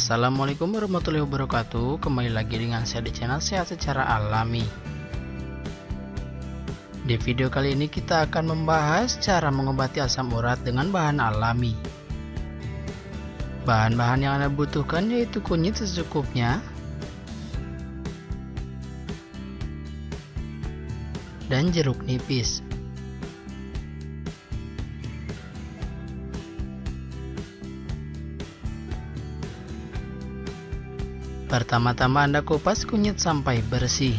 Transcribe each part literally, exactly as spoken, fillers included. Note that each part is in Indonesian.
Assalamualaikum warahmatullahi wabarakatuh. Kembali lagi dengan saya di channel Sehat Secara Alami. Di video kali ini kita akan membahas cara mengobati asam urat dengan bahan alami. Bahan-bahan yang Anda butuhkan yaitu kunyit secukupnya, dan jeruk nipis. Pertama-tama Anda kupas kunyit sampai bersih.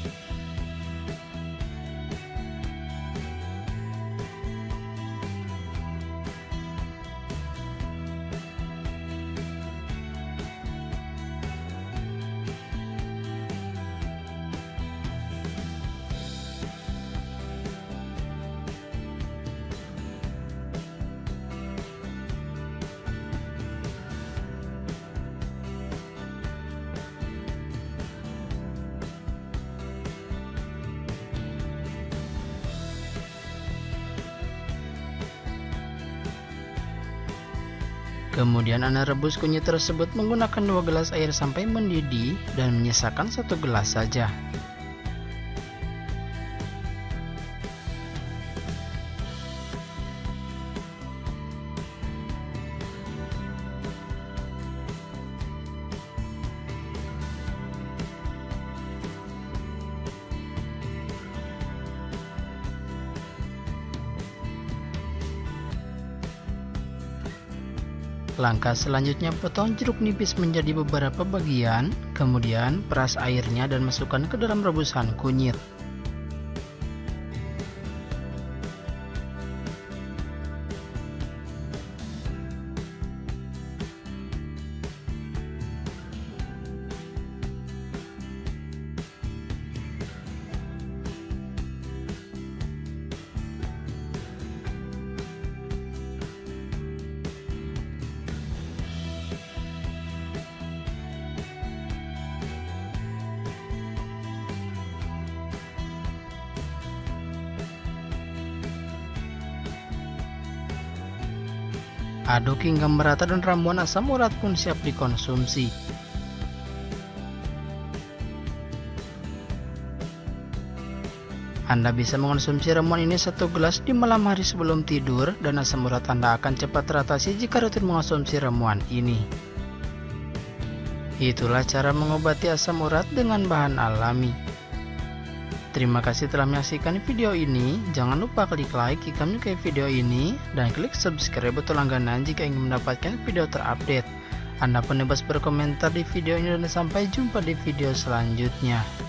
Kemudian Anda rebus kunyit tersebut menggunakan dua gelas air sampai mendidih dan menyisakan satu gelas saja. Langkah selanjutnya, potong jeruk nipis menjadi beberapa bagian, kemudian peras airnya dan masukkan ke dalam rebusan kunyit. Aduk hingga merata dan ramuan asam urat pun siap dikonsumsi. Anda bisa mengonsumsi ramuan ini satu gelas di malam hari sebelum tidur dan asam urat Anda akan cepat teratasi jika rutin mengonsumsi ramuan ini. Itulah cara mengobati asam urat dengan bahan alami. Terima kasih telah menyaksikan video ini. Jangan lupa klik like jika menyukai video ini dan klik subscribe button langganan jika ingin mendapatkan video terupdate. Anda pun bebas berkomentar di video ini dan sampai jumpa di video selanjutnya.